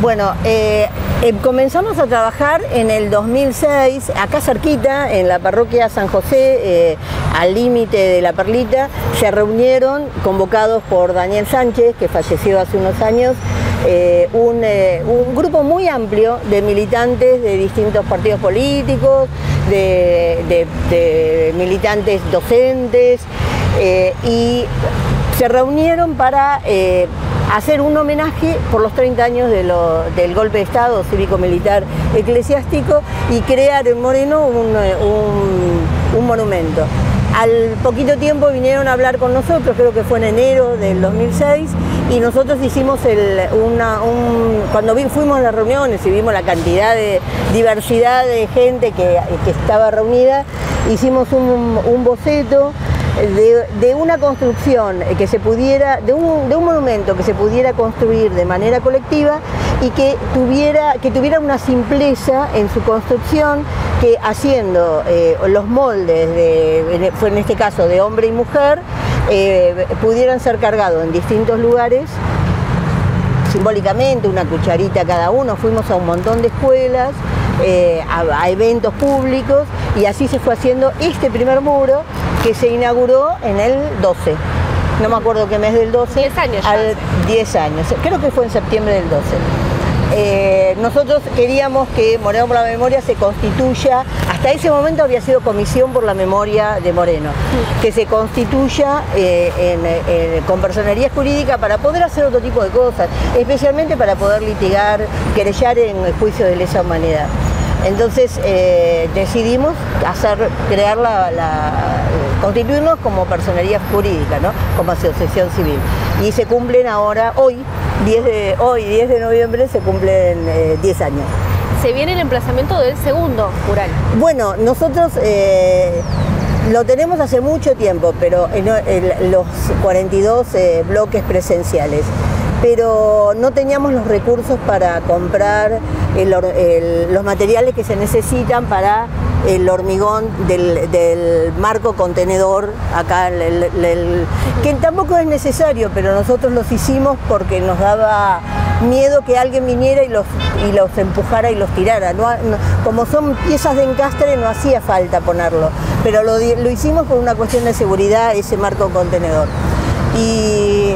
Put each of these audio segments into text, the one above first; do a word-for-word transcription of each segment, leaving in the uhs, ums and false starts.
Bueno, eh, eh, comenzamos a trabajar en el dos mil seis, acá cerquita, en la parroquia San José, eh, al límite de La Perlita. Se reunieron, convocados por Daniel Sánchez, que falleció hace unos años, eh, un, eh, un grupo muy amplio de militantes de distintos partidos políticos, de, de, de militantes docentes, eh, y se reunieron para eh, hacer un homenaje por los treinta años de lo, del golpe de Estado cívico-militar eclesiástico y crear en Moreno un, un, un monumento. Al poquito tiempo vinieron a hablar con nosotros, creo que fue en enero del dos mil seis, y nosotros hicimos el, una, un, cuando vi, fuimos a las reuniones y vimos la cantidad de diversidad de gente que, que estaba reunida, hicimos un, un boceto De, de una construcción que se pudiera, de un, de un monumento que se pudiera construir de manera colectiva y que tuviera, que tuviera una simpleza en su construcción, que haciendo eh, los moldes, de, fue en este caso de hombre y mujer, eh, pudieran ser cargados en distintos lugares, simbólicamente, una cucharita cada uno. Fuimos a un montón de escuelas, eh, a, a eventos públicos, y así se fue haciendo este primer muro, que se inauguró en el doce, no me acuerdo qué mes del doce. diez años ya. Al diez años, creo que fue en septiembre del doce. Eh, nosotros queríamos que Moreno por la Memoria se constituya, hasta ese momento había sido Comisión por la Memoria de Moreno, que se constituya eh, en, en, con personería jurídica para poder hacer otro tipo de cosas, especialmente para poder litigar, querellar en el juicio de lesa humanidad. Entonces eh, decidimos hacer, crear la, la, constituirnos como personería jurídica, ¿no? Como asociación civil. Y se cumplen ahora, hoy, diez de, hoy, diez de noviembre, se cumplen eh, diez años. Se viene el emplazamiento del segundo mural. Bueno, nosotros eh, lo tenemos hace mucho tiempo, pero en, en los cuarenta y dos eh, bloques presenciales. Pero no teníamos los recursos para comprar el, el, los materiales que se necesitan para el hormigón del, del marco contenedor, acá, el, el, el, que tampoco es necesario, pero nosotros los hicimos porque nos daba miedo que alguien viniera y los, y los empujara y los tirara. No, no, como son piezas de encastre, no hacía falta ponerlo, pero lo, lo hicimos por una cuestión de seguridad, ese marco contenedor. Y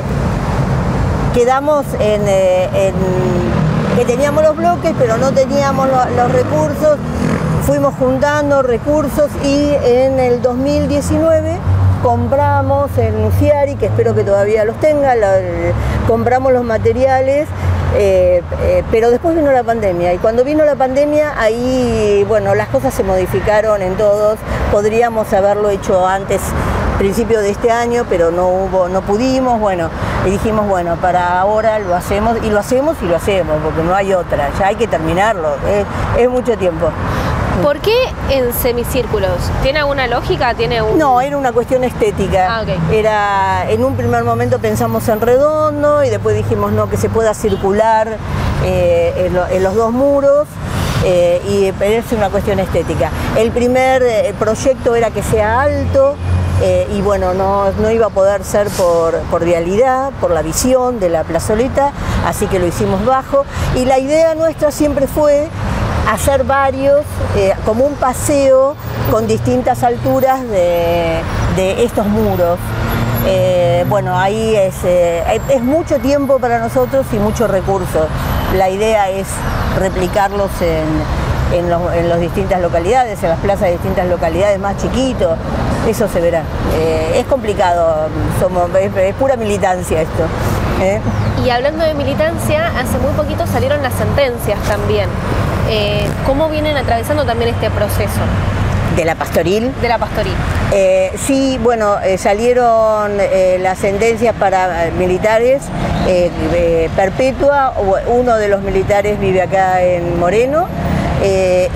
quedamos en, en que teníamos los bloques, pero no teníamos lo, los recursos. Fuimos juntando recursos y en el dos mil diecinueve compramos en Uciari, que espero que todavía los tenga, lo, compramos los materiales, eh, eh, pero después vino la pandemia, y cuando vino la pandemia, ahí, bueno, las cosas se modificaron en todos. Podríamos haberlo hecho antes, principio de este año, pero no hubo, no pudimos, bueno, y dijimos, bueno, para ahora lo hacemos, y lo hacemos y lo hacemos, porque no hay otra, ya hay que terminarlo, es, es mucho tiempo. ¿Por qué en semicírculos? ¿Tiene alguna lógica? ¿Tiene un... No, era una cuestión estética. Ah, okay. Era, en un primer momento pensamos en redondo y después dijimos no, que se pueda circular eh, en, lo, en los dos muros. Eh, y es una cuestión estética. El primer eh, proyecto era que sea alto, eh, y bueno, no, no iba a poder ser por, por vialidad, por la visión de la plazoleta, así que lo hicimos bajo, y la idea nuestra siempre fue hacer varios, eh, como un paseo con distintas alturas de, de estos muros. Eh, bueno, ahí es, eh, es mucho tiempo para nosotros y mucho recurso. La idea es replicarlos en, en, los, en las distintas localidades, en las plazas de distintas localidades más chiquitos. Eso se verá. Eh, es complicado, somos, es, es pura militancia esto. ¿eh? Y hablando de militancia, hace muy poquito salieron las sentencias también. Eh, ¿Cómo vienen atravesando también este proceso? ¿De la pastoril? De la pastoril. Eh, sí, bueno, eh, salieron eh, las sentencias para eh, militares, eh, eh, perpetua. Uno de los militares vive acá en Moreno, eh,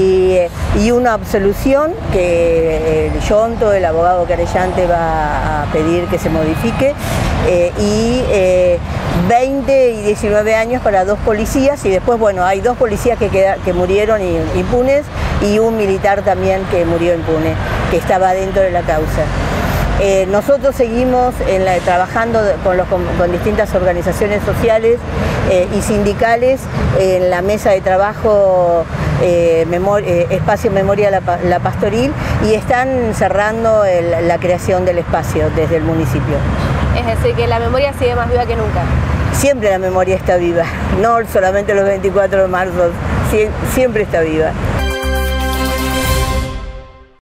y, y una absolución que el Yonto, el abogado querellante, va a pedir que se modifique, eh, y eh, veinte y diecinueve años para dos policías, y después, bueno, hay dos policías que, queda, que murieron impunes, y un militar también que murió impune, que estaba dentro de la causa. Eh, nosotros seguimos en la, trabajando con, los, con, con distintas organizaciones sociales eh, y sindicales en la mesa de trabajo eh, memor, eh, Espacio Memoria la, la Pastoril, y están cerrando el, la creación del espacio desde el municipio. Es decir, que la memoria sigue más viva que nunca. Siempre la memoria está viva, no solamente los veinticuatro de marzo, siempre está viva.